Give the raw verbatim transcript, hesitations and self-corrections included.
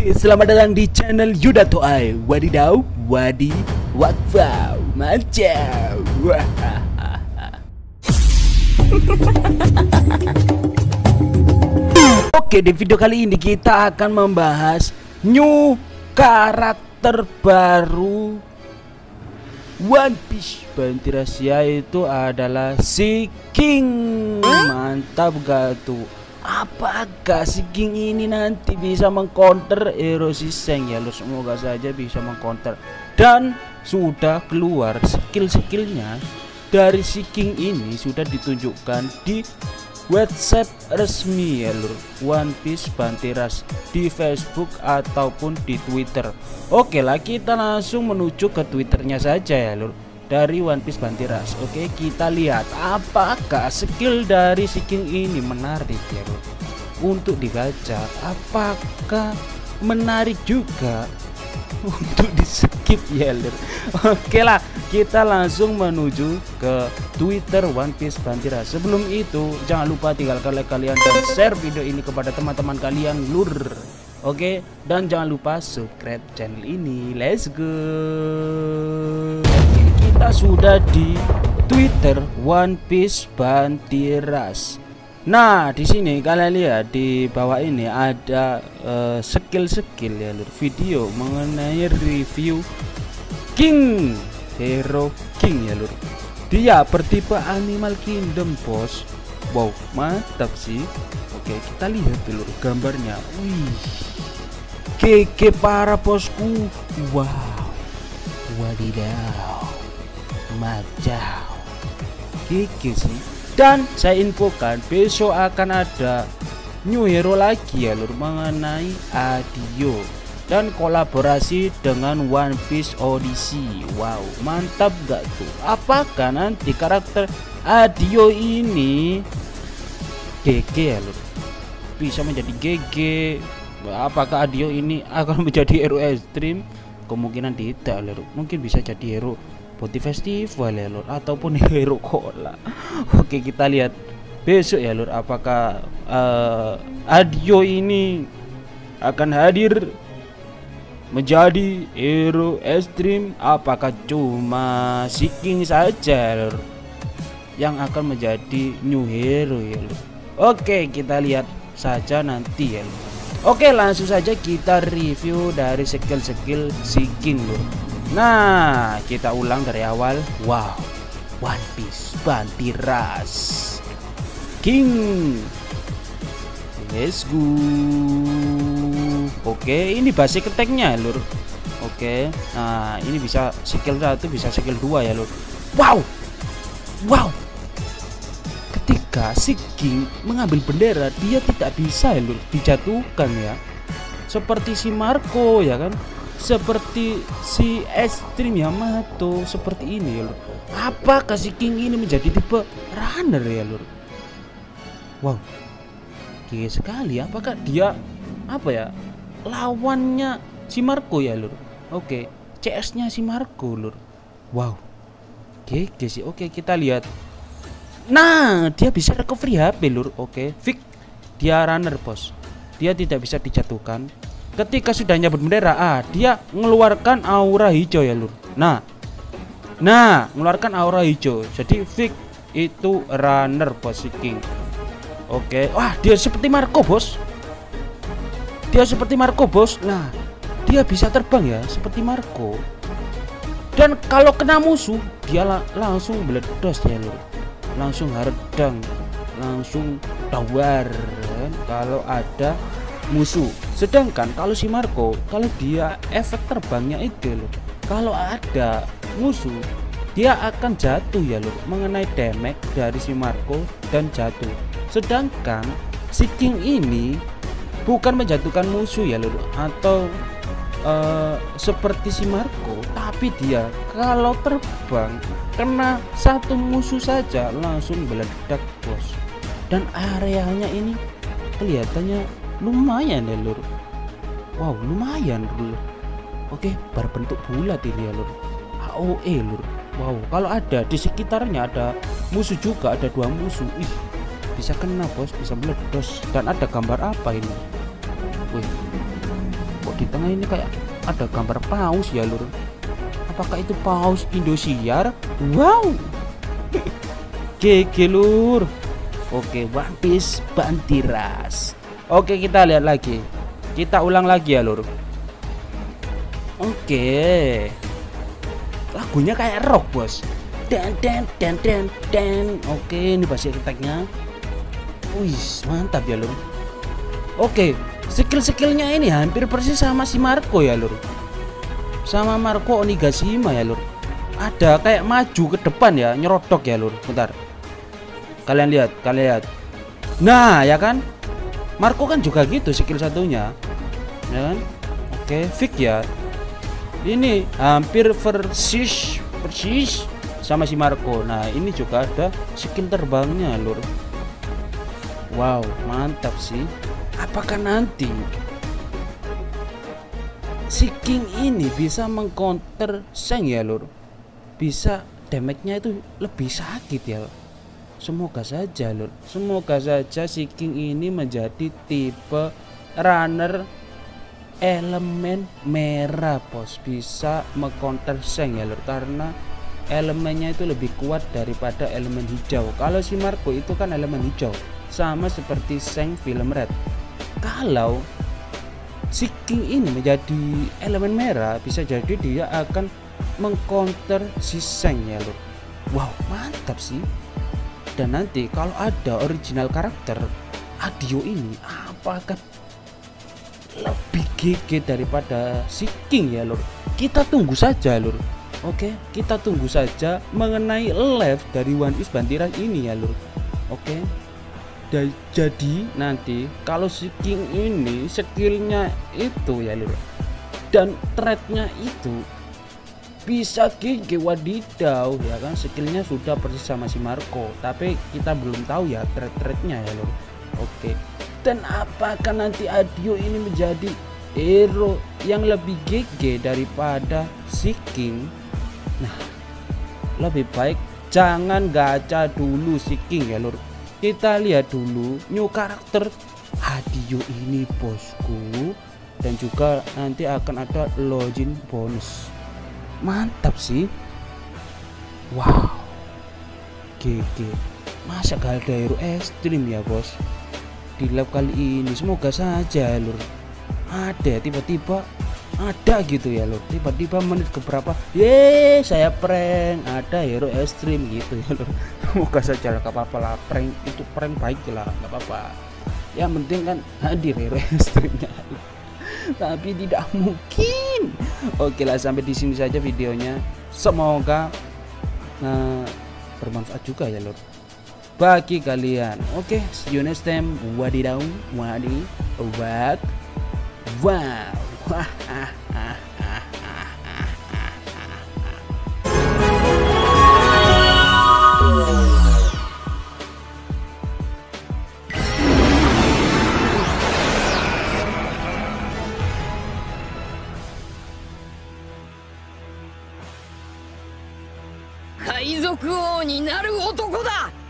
Oke, selamat datang di channel Yuda Toai. Wadidaw, wadi, wakfau, mantap. Oke, di video kali ini kita akan membahas new karakter baru One Piece Bantiras, yaitu adalah si King. Mantap gak tuh? Apakah si King ini nanti bisa mengcounter Hero Shiseng ya? Lo semoga saja bisa mengcounter. Dan sudah keluar skill-skillnya dari si King ini, sudah ditunjukkan di website resmi ya lur, One Piece Bantiras, di Facebook ataupun di Twitter. Oke lah, kita langsung menuju ke Twitternya saja ya lur, dari One Piece Bantiras. Oke, kita lihat apakah skill dari si King ini menarik ya lur untuk dibaca. Apakah menarik juga untuk di skip ya lur. Oke lah, kita langsung menuju ke Twitter One Piece Bantiras. Sebelum itu jangan lupa tinggalkan like kalian dan share video ini kepada teman-teman kalian lur. Oke, dan jangan lupa subscribe channel ini. Let's go. Oke, kita sudah di Twitter One Piece Bantiras. Nah, di sini kalian lihat di bawah ini ada skill-skill uh, ya lur, video mengenai review King, Hero King ya lur. Dia bertipe Animal Kingdom bos. Wow, mantap sih. Oke, kita lihat dulu gambarnya. Wih, G G para bosku. Wow, wadidaw, macam G G sih. Dan saya infokan besok akan ada new hero lagi ya lur, mengenai Adio dan kolaborasi dengan One Piece Odyssey. Wow, mantap gak tuh? Apakah nanti karakter Adio ini G G ya lur, bisa menjadi G G? Apakah Adio ini akan menjadi hero ekstrim? Kemungkinan tidak lur, mungkin bisa jadi hero Boti Festival ya lur, ataupun hero cola. Oke, kita lihat besok ya lur, apakah uh, Adio ini akan hadir menjadi hero ekstrim, apakah cuma si King saja lur yang akan menjadi new hero ya lur. Oke, kita lihat saja nanti ya lur. Oke, langsung saja kita review dari skill-skill si King lur. Nah, kita ulang dari awal. Wow, One Piece Bantiras King, let's go. Oke, ini basic attack-nya lur. Oke, nah ini bisa skill satu, bisa skill dua ya lur. Wow, wow. Ketika si King mengambil bendera, dia tidak bisa ya lur dijatuhkan ya, seperti si Marco ya kan, seperti si Extreme Yamato, seperti ini ya lur. Apakah si King ini menjadi tipe runner ya lur? Wow, gila sekali. Apakah dia apa ya, lawannya si Marco ya lur? Oke, C S-nya si Marco lur. Wow, G G sih. Oke, kita lihat. Nah, dia bisa recovery H P lur. Oke, fix dia runner bos. Dia tidak bisa dijatuhkan. Ketika sudah nyabut bendera, ah dia mengeluarkan aura hijau ya lur. Nah, nah mengeluarkan aura hijau. Jadi fix itu runner bos si King. Oke, wah dia seperti Marco bos. Dia seperti Marco bos. Nah, dia bisa terbang ya seperti Marco. Dan kalau kena musuh, dia la langsung meledos ya lur. Langsung haredang, langsung tawar kan, kalau ada musuh. Sedangkan kalau si Marco, kalau dia efek terbangnya itu loh, kalau ada musuh dia akan jatuh ya loh, mengenai damage dari si Marco dan jatuh. Sedangkan si King ini bukan menjatuhkan musuh ya loh, atau uh, seperti si Marco, tapi dia kalau terbang kena satu musuh saja langsung meledak bos. Dan areanya ini kelihatannya lumayan ya lur. Wow, lumayan lur. Oke, berbentuk bulat ini ya lur, A O E lur. Wow, kalau ada di sekitarnya ada musuh juga, ada dua musuh, ih bisa kena bos, bisa meledos. Dan ada gambar apa ini? Wih, kok kok di tengah ini kayak ada gambar paus ya lur. Apakah itu paus Indosiar? Wow. G G lur. Oke, One Piece Bantiras. Oke, kita lihat lagi. Kita ulang lagi ya lur. Oke. Lagunya kayak rock bos. Dan dan dan dan dan. Oke, ini basic attack-nya. Wih, mantap ya lur. Oke, skill-skillnya ini hampir persis sama si Marco ya lur. Sama Marco Onigashima ya lur. Ada kayak maju ke depan ya, nyerodok ya lur. Bentar. Kalian lihat, kalian lihat. Nah, ya kan? Marco kan juga gitu skill satunya. Ya kan? Oke, fix ya. Ini hampir persis persis sama si Marco. Nah, ini juga ada skill terbangnya lur. Wow, mantap sih. Apakah nanti si King ini bisa mengcounter Seng ya lur? Bisa damage-nya itu lebih sakit ya. Semoga saja lur. Semoga saja si King ini menjadi tipe runner elemen merah bos, bisa mengcounter Seng ya lur, karena elemennya itu lebih kuat daripada elemen hijau. Kalau si Marco itu kan elemen hijau, sama seperti Seng film Red. Kalau si King ini menjadi elemen merah, bisa jadi dia akan mengcounter si Seng ya lur. Wow, mantap sih. Dan nanti kalau ada original karakter Adio ini, apakah lebih G G daripada si King ya lur? Kita tunggu saja lur. Oke, kita tunggu saja mengenai live dari One Piece Bantiras ini ya lur. Oke. Dan jadi nanti kalau si King ini skillnya itu ya lur, dan threadnya itu bisa G G wadidaw ya kan, skillnya sudah persis sama si Marco, tapi kita belum tahu ya thread-threadnya ya lur. Oke. Dan apakah nanti Adio ini menjadi hero yang lebih G G daripada si King? Nah, lebih baik jangan gacha dulu si King ya lur. Kita lihat dulu new karakter Adio ini bosku, dan juga nanti akan ada login bonus. Mantap sih. Wow, G G. Masa gak ada hero ekstrim ya bos di live kali ini? Semoga saja lur ada, tiba-tiba ada gitu ya lur, tiba-tiba menit keberapa ye saya prank ada hero ekstrim gitu ya lur. Semoga saja lah, gak apa-apa lah, prank itu prank baik lah, gak apa-apa. Yang penting kan hadir hero ekstrimnya. Tapi tidak mungkin. Oke lah, sampai di sini saja videonya. Semoga nah, bermanfaat juga ya lur bagi kalian. Oke, see you next time. Wadidaw, wadi, wat, wow. Kaizoku王になる男だ。